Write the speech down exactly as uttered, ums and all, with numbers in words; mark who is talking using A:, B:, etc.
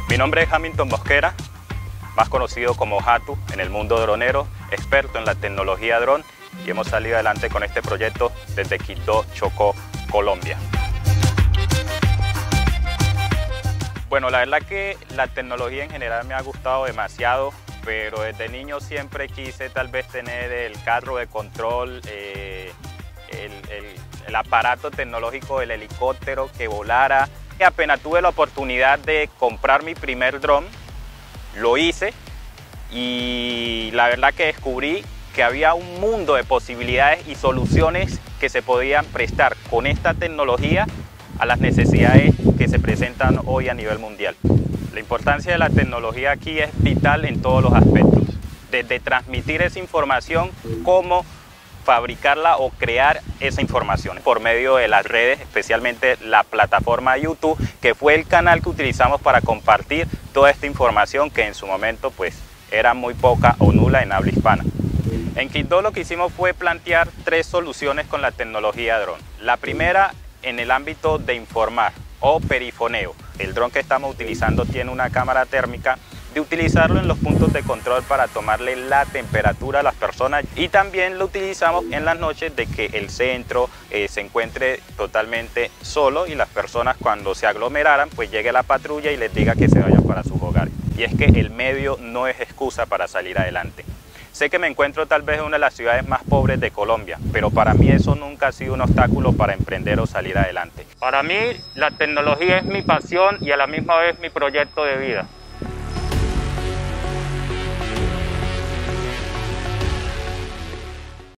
A: Mi nombre es Hamilton Mosquera, más conocido como Hatu en el mundo dronero, experto en la tecnología dron, y hemos salido adelante con este proyecto desde Quibdó, Chocó, Colombia. Bueno, la verdad que la tecnología en general me ha gustado demasiado, pero desde niño siempre quise tal vez tener el carro de control, eh, el, el, el aparato tecnológico del helicóptero que volara. Y apenas tuve la oportunidad de comprar mi primer dron, lo hice y la verdad que descubrí que había un mundo de posibilidades y soluciones que se podían prestar con esta tecnología a las necesidades que se presentan hoy a nivel mundial. La importancia de la tecnología aquí es vital en todos los aspectos, desde transmitir esa información como fabricarla o crear esa información por medio de las redes, especialmente la plataforma YouTube, que fue el canal que utilizamos para compartir toda esta información que en su momento pues era muy poca o nula en habla hispana. En Quibdó lo que hicimos fue plantear tres soluciones con la tecnología dron. La primera en el ámbito de informar o perifoneo. El dron que estamos utilizando tiene una cámara térmica, de utilizarlo en los puntos de control para tomarle la temperatura a las personas, y también lo utilizamos en las noches de que el centro eh, se encuentre totalmente solo y las personas cuando se aglomeraran pues llegue la patrulla y les diga que se vayan para sus hogares. Y es que el medio no es excusa para salir adelante. Sé que me encuentro tal vez en una de las ciudades más pobres de Colombia, pero para mí eso nunca ha sido un obstáculo para emprender o salir adelante. Para mí la tecnología es mi pasión y a la misma vez mi proyecto de vida.